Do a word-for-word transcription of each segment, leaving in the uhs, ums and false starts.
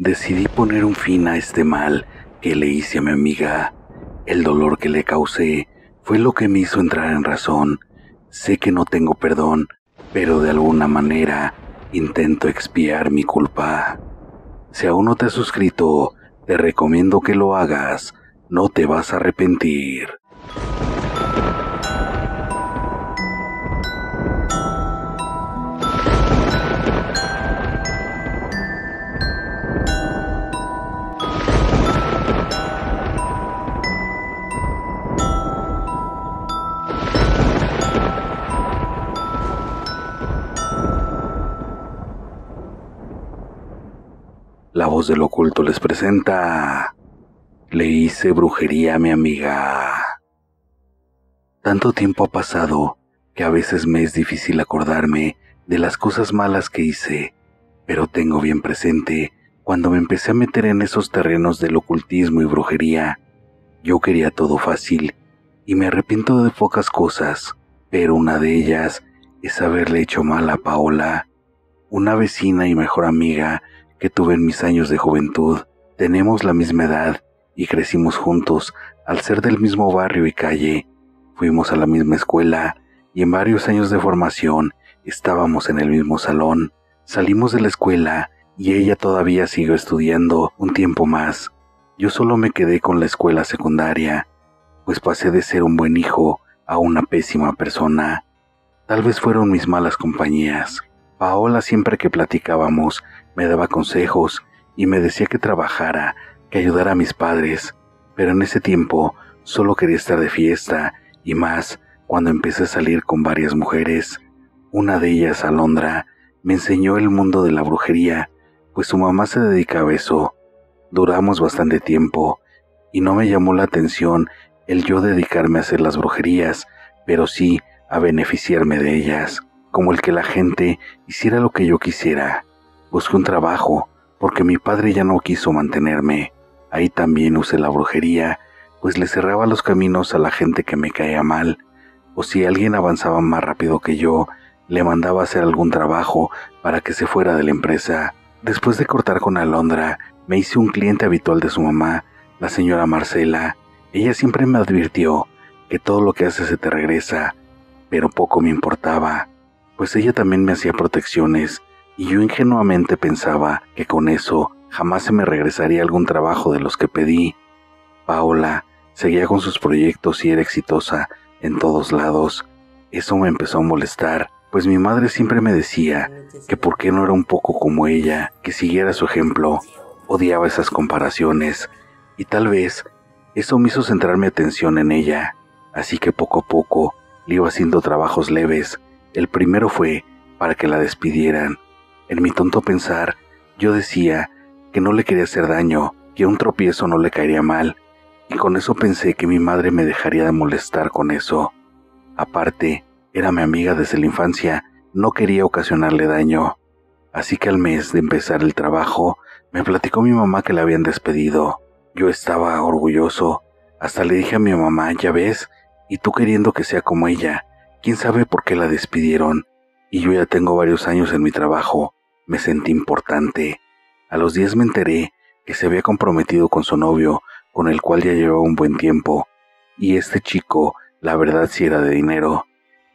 Decidí poner un fin a este mal que le hice a mi amiga. El dolor que le causé fue lo que me hizo entrar en razón. Sé que no tengo perdón, pero de alguna manera intento expiar mi culpa. Si aún no te has suscrito, te recomiendo que lo hagas. No te vas a arrepentir. La voz del oculto les presenta: le hice brujería a mi amiga. Tanto tiempo ha pasado que a veces me es difícil acordarme de las cosas malas que hice, pero tengo bien presente cuando me empecé a meter en esos terrenos del ocultismo y brujería. Yo quería todo fácil y me arrepiento de pocas cosas, pero una de ellas es haberle hecho mal a Paola, una vecina y mejor amiga que tuve en mis años de juventud. Tenemos la misma edad y crecimos juntos al ser del mismo barrio y calle. Fuimos a la misma escuela y en varios años de formación estábamos en el mismo salón. Salimos de la escuela y ella todavía siguió estudiando un tiempo más. Yo solo me quedé con la escuela secundaria, pues pasé de ser un buen hijo a una pésima persona. Tal vez fueron mis malas compañías. Paola, siempre que platicábamos, me daba consejos y me decía que trabajara, que ayudara a mis padres, pero en ese tiempo solo quería estar de fiesta, y más cuando empecé a salir con varias mujeres. Una de ellas, Alondra, me enseñó el mundo de la brujería, pues su mamá se dedicaba a eso. Duramos bastante tiempo, y no me llamó la atención el yo dedicarme a hacer las brujerías, pero sí a beneficiarme de ellas, como el que la gente hiciera lo que yo quisiera. Busqué un trabajo, porque mi padre ya no quiso mantenerme. Ahí también usé la brujería, pues le cerraba los caminos a la gente que me caía mal, o si alguien avanzaba más rápido que yo, le mandaba a hacer algún trabajo para que se fuera de la empresa. Después de cortar con Alondra, me hice un cliente habitual de su mamá, la señora Marcela. Ella siempre me advirtió que todo lo que haces se te regresa, pero poco me importaba, pues ella también me hacía protecciones, y yo ingenuamente pensaba que con eso jamás se me regresaría algún trabajo de los que pedí. Paola seguía con sus proyectos y era exitosa en todos lados. Eso me empezó a molestar, pues mi madre siempre me decía que por qué no era un poco como ella, que siguiera su ejemplo. Odiaba esas comparaciones, y tal vez eso me hizo centrar mi atención en ella, así que poco a poco le iba haciendo trabajos leves. El primero fue para que la despidieran. En mi tonto pensar, yo decía que no le quería hacer daño, que un tropiezo no le caería mal, y con eso pensé que mi madre me dejaría de molestar con eso. Aparte, era mi amiga desde la infancia, no quería ocasionarle daño. Así que al mes de empezar el trabajo, me platicó mi mamá que la habían despedido. Yo estaba orgulloso, hasta le dije a mi mamá: ya ves, y tú queriendo que sea como ella, quién sabe por qué la despidieron, y yo ya tengo varios años en mi trabajo. Me sentí importante. A los días me enteré que se había comprometido con su novio, con el cual ya llevaba un buen tiempo, y este chico, la verdad, sí era de dinero.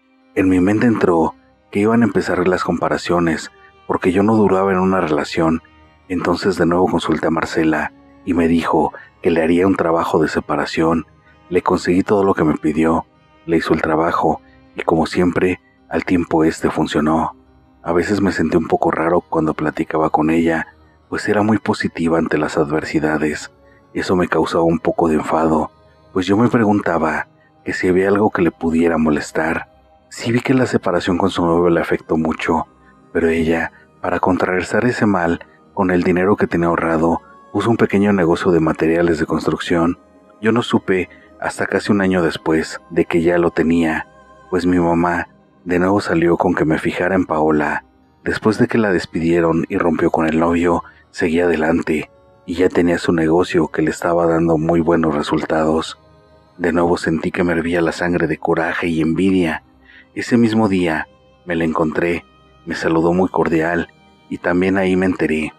En mi mente entró que iban a empezar las comparaciones, porque yo no duraba en una relación. Entonces de nuevo consulté a Marcela, y me dijo que le haría un trabajo de separación. Le conseguí todo lo que me pidió, le hizo el trabajo, y como siempre, al tiempo este funcionó. A veces me sentí un poco raro cuando platicaba con ella, pues era muy positiva ante las adversidades. Eso me causaba un poco de enfado, pues yo me preguntaba que si había algo que le pudiera molestar. Sí vi que la separación con su novio le afectó mucho, pero ella, para contrarrestar ese mal, con el dinero que tenía ahorrado, puso un pequeño negocio de materiales de construcción. Yo no supe hasta casi un año después de que ya lo tenía, pues mi mamá de nuevo salió con que me fijara en Paola. Después de que la despidieron y rompió con el novio, seguía adelante, y ya tenía su negocio que le estaba dando muy buenos resultados. De nuevo sentí que me hervía la sangre de coraje y envidia. Ese mismo día me la encontré, me saludó muy cordial, y también ahí me enteré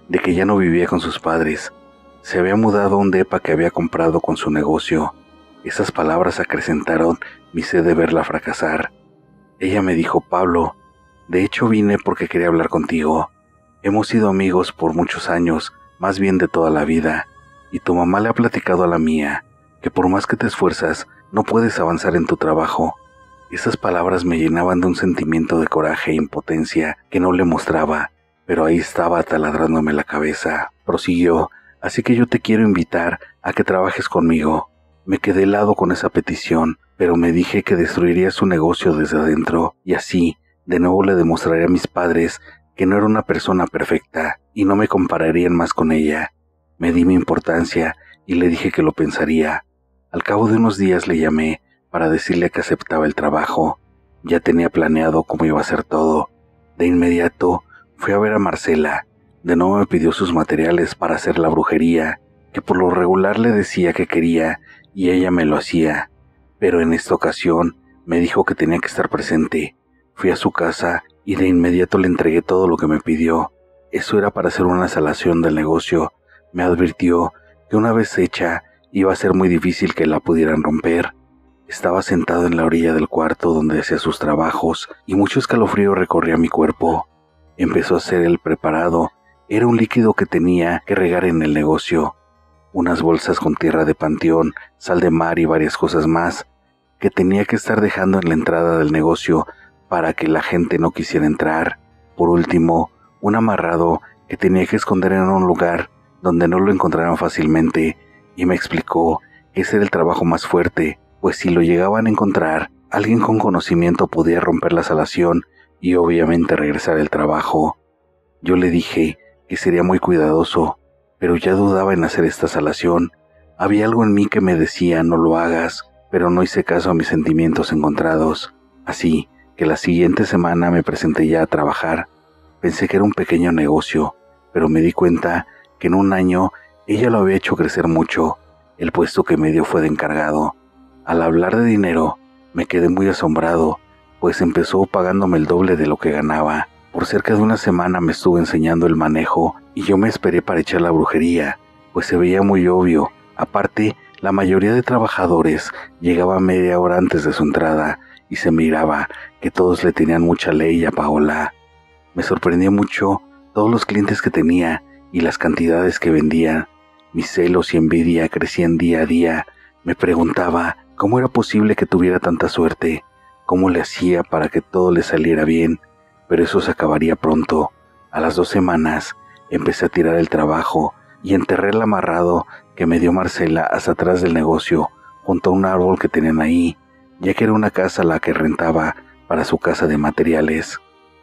de que ya no vivía con sus padres. Se había mudado a un depa que había comprado con su negocio. Esas palabras acrecentaron mi sed de verla fracasar. Ella me dijo: Pablo, de hecho vine porque quería hablar contigo. Hemos sido amigos por muchos años, más bien de toda la vida, y tu mamá le ha platicado a la mía que por más que te esfuerzas, no puedes avanzar en tu trabajo. Esas palabras me llenaban de un sentimiento de coraje e impotencia que no le mostraba, pero ahí estaba taladrándome la cabeza. Prosiguió: así que yo te quiero invitar a que trabajes conmigo. Me quedé helado con esa petición, pero me dije que destruiría su negocio desde adentro, y así, de nuevo le demostraría a mis padres que no era una persona perfecta, y no me compararían más con ella. Me di mi importancia, y le dije que lo pensaría. Al cabo de unos días le llamé para decirle que aceptaba el trabajo. Ya tenía planeado cómo iba a ser todo. De inmediato, fui a ver a Marcela. De nuevo me pidió sus materiales para hacer la brujería, que por lo regular le decía que quería, y ella me lo hacía. Pero en esta ocasión me dijo que tenía que estar presente. Fui a su casa y de inmediato le entregué todo lo que me pidió. Eso era para hacer una salación del negocio. Me advirtió que una vez hecha, iba a ser muy difícil que la pudieran romper. Estaba sentado en la orilla del cuarto donde hacía sus trabajos y mucho escalofrío recorría mi cuerpo. Empezó a hacer el preparado. Era un líquido que tenía que regar en el negocio. Unas bolsas con tierra de panteón, sal de mar y varias cosas más que tenía que estar dejando en la entrada del negocio para que la gente no quisiera entrar. Por último, un amarrado que tenía que esconder en un lugar donde no lo encontraran fácilmente, y me explicó que ese era el trabajo más fuerte, pues si lo llegaban a encontrar, alguien con conocimiento podía romper la salación y obviamente regresar al trabajo. Yo le dije que sería muy cuidadoso, pero ya dudaba en hacer esta salación. Había algo en mí que me decía: no lo hagas, pero no hice caso a mis sentimientos encontrados. Así que la siguiente semana me presenté ya a trabajar. Pensé que era un pequeño negocio, pero me di cuenta que en un año ella lo había hecho crecer mucho. El puesto que me dio fue de encargado. Al hablar de dinero, me quedé muy asombrado, pues empezó pagándome el doble de lo que ganaba. Por cerca de una semana me estuvo enseñando el manejo y yo me esperé para echar la brujería, pues se veía muy obvio. Aparte, la mayoría de trabajadores llegaba media hora antes de su entrada y se miraba que todos le tenían mucha ley a Paola. Me sorprendió mucho todos los clientes que tenía y las cantidades que vendían. Mis celos y envidia crecían día a día. Me preguntaba cómo era posible que tuviera tanta suerte, cómo le hacía para que todo le saliera bien, pero eso se acabaría pronto. A las dos semanas empecé a tirar el trabajo y enterré el amarrado que me dio Marcela hasta atrás del negocio, junto a un árbol que tenían ahí, ya que era una casa la que rentaba para su casa de materiales.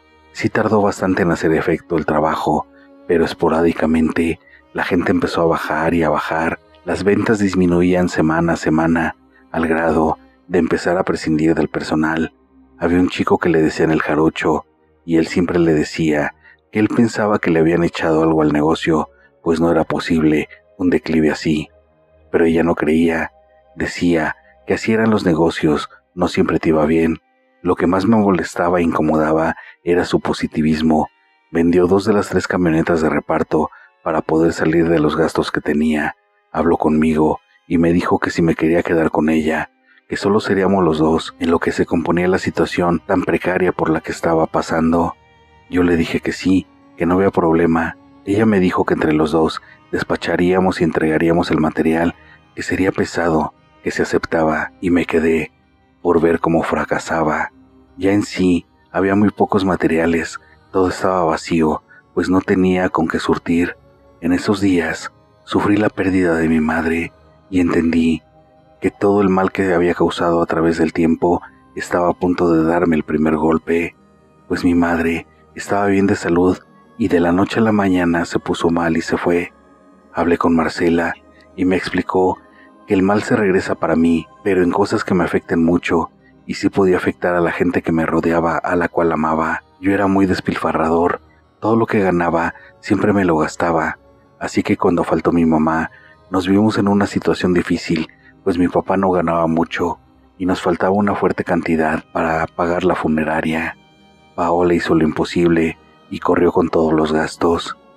Sí tardó bastante en hacer efecto el trabajo, pero esporádicamente la gente empezó a bajar y a bajar. Las ventas disminuían semana a semana, al grado de empezar a prescindir del personal. Había un chico que le decían el jarocho, y él siempre le decía que él pensaba que le habían echado algo al negocio, pues no era posible un declive así. Pero ella no creía. Decía que así eran los negocios, no siempre te iba bien. Lo que más me molestaba e incomodaba era su positivismo. Vendió dos de las tres camionetas de reparto para poder salir de los gastos que tenía. Habló conmigo y me dijo que si me quería quedar con ella, que solo seríamos los dos, en lo que se componía la situación tan precaria por la que estaba pasando. Yo le dije que sí, que no había problema. Ella me dijo que entre los dos despacharíamos y entregaríamos el material, que sería pesado, que se aceptaba, y me quedé por ver cómo fracasaba. Ya en sí había muy pocos materiales, todo estaba vacío, pues no tenía con qué surtir. En esos días sufrí la pérdida de mi madre y entendí que todo el mal que había causado a través del tiempo estaba a punto de darme el primer golpe, pues mi madre estaba bien de salud y de la noche a la mañana se puso mal y se fue. Hablé con Marcela y me explicó que el mal se regresa para mí, pero en cosas que me afecten mucho, y sí podía afectar a la gente que me rodeaba, a la cual amaba. Yo era muy despilfarrador, todo lo que ganaba siempre me lo gastaba, así que cuando faltó mi mamá, nos vimos en una situación difícil, pues mi papá no ganaba mucho, y nos faltaba una fuerte cantidad para pagar la funeraria. Paola hizo lo imposible y corrió con todos los gastos.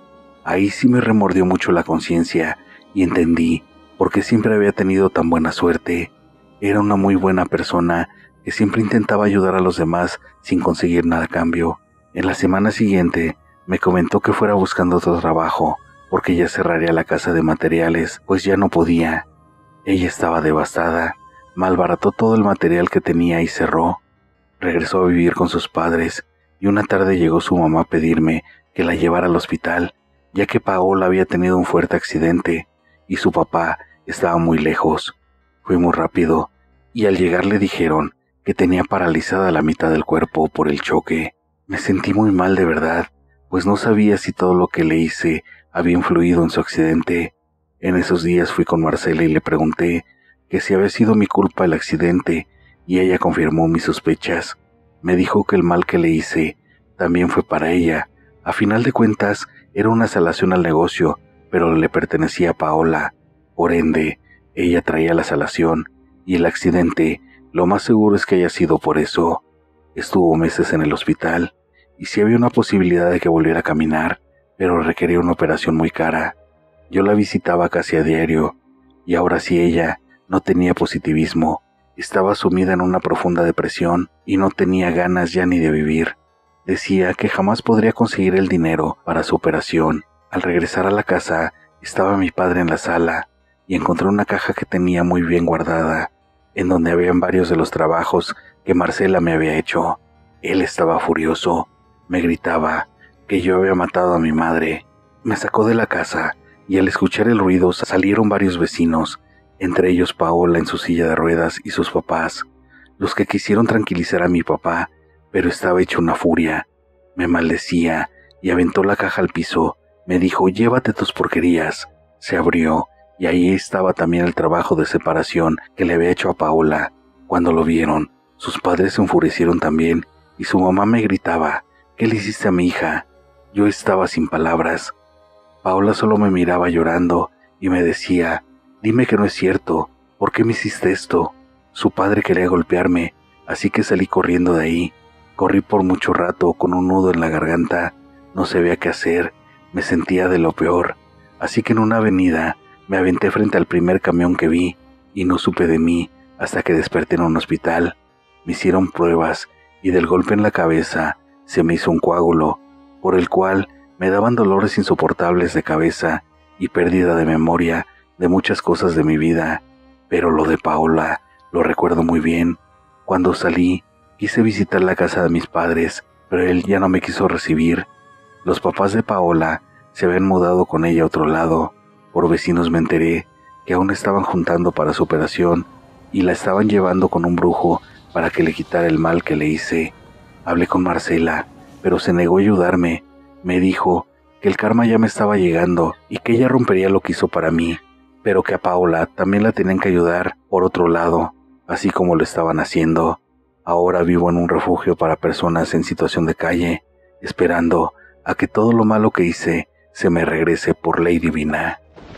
Ahí sí me remordió mucho la conciencia y entendí por qué siempre había tenido tan buena suerte. Era una muy buena persona que siempre intentaba ayudar a los demás sin conseguir nada a cambio. En la semana siguiente me comentó que fuera buscando otro trabajo porque ya cerraría la casa de materiales, pues ya no podía. Ella estaba devastada, malbarató todo el material que tenía y cerró. Regresó a vivir con sus padres y una tarde llegó su mamá a pedirme que la llevara al hospital, ya que Paola había tenido un fuerte accidente y su papá estaba muy lejos. Fuimos rápido y al llegar le dijeron que tenía paralizada la mitad del cuerpo por el choque. Me sentí muy mal de verdad, pues no sabía si todo lo que le hice había influido en su accidente. En esos días fui con Marcela y le pregunté que si había sido mi culpa el accidente y ella confirmó mis sospechas. Me dijo que el mal que le hice también fue para ella. A final de cuentas era una salación al negocio, pero le pertenecía a Paola. Por ende, ella traía la salación y el accidente, lo más seguro es que haya sido por eso. Estuvo meses en el hospital y sí había una posibilidad de que volviera a caminar, pero requería una operación muy cara. Yo la visitaba casi a diario y ahora sí ella no tenía positivismo. Estaba sumida en una profunda depresión y no tenía ganas ya ni de vivir. Decía que jamás podría conseguir el dinero para su operación. Al regresar a la casa, estaba mi padre en la sala y encontré una caja que tenía muy bien guardada, en donde habían varios de los trabajos que Marcela me había hecho. Él estaba furioso, me gritaba que yo había matado a mi madre. Me sacó de la casa y al escuchar el ruido salieron varios vecinos, entre ellos Paola en su silla de ruedas y sus papás, los que quisieron tranquilizar a mi papá, pero estaba hecho una furia. Me maldecía y aventó la caja al piso. Me dijo, llévate tus porquerías. Se abrió y ahí estaba también el trabajo de separación que le había hecho a Paola. Cuando lo vieron, sus padres se enfurecieron también y su mamá me gritaba, ¿qué le hiciste a mi hija? Yo estaba sin palabras. Paola solo me miraba llorando y me decía, dime que no es cierto, ¿por qué me hiciste esto? Su padre quería golpearme, así que salí corriendo de ahí. Corrí por mucho rato con un nudo en la garganta, no sabía qué hacer, me sentía de lo peor, así que en una avenida me aventé frente al primer camión que vi y no supe de mí hasta que desperté en un hospital. Me hicieron pruebas y del golpe en la cabeza se me hizo un coágulo, por el cual me daban dolores insoportables de cabeza y pérdida de memoria de muchas cosas de mi vida, pero lo de Paola lo recuerdo muy bien. Cuando salí, quise visitar la casa de mis padres, pero él ya no me quiso recibir. Los papás de Paola se habían mudado con ella a otro lado. Por vecinos me enteré que aún estaban juntando para su operación y la estaban llevando con un brujo para que le quitara el mal que le hice. Hablé con Marcela, pero se negó a ayudarme. Me dijo que el karma ya me estaba llegando y que ella rompería lo que hizo para mí, pero que a Paola también la tenían que ayudar por otro lado, así como lo estaban haciendo. Ahora vivo en un refugio para personas en situación de calle, esperando a que todo lo malo que hice se me regrese por ley divina.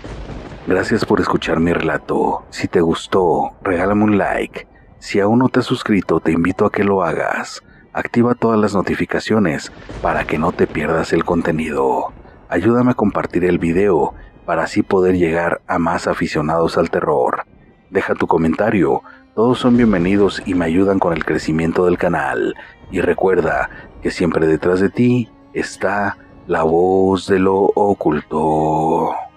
Gracias por escuchar mi relato. Si te gustó, regálame un like. Si aún no te has suscrito, te invito a que lo hagas. Activa todas las notificaciones para que no te pierdas el contenido. Ayúdame a compartir el video para así poder llegar a más aficionados al terror. Deja tu comentario, todos son bienvenidos y me ayudan con el crecimiento del canal. Y recuerda que siempre detrás de ti está la voz de lo oculto.